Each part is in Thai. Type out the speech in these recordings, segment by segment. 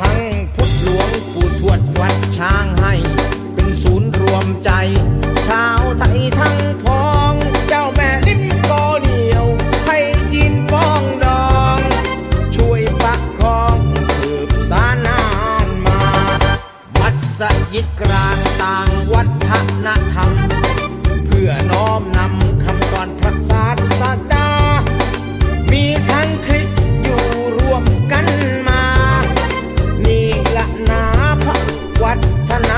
ทั้งพุทธหลวงปู่ทวดวัดช้างให้เป็นศูนย์รวมใจชาวไทยทั้งพ้องเจ้าแม่ลิ้มก็เดียวให้จีนป้องดองช่วยประคองสืบสานนานมามัสยิดกลางต่างวัฒนธรรมเพื่อน้อมนำคำสอนพระศาสดามีทั้งคริสต์อยู่รวมกันมานี่ละนาพระวัฒนา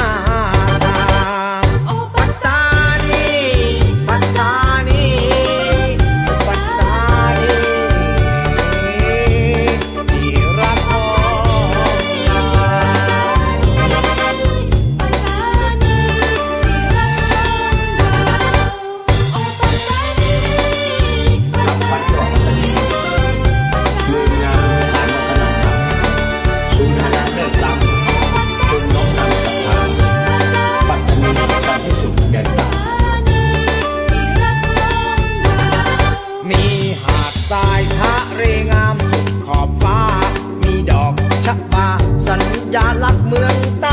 ปัตตานีปัตตานีปัตตานีที่รักของมีหาดทรายทะเลงามสุดขอบฟ้ามีดอกชะบาสัญญาลักษณ์เมือง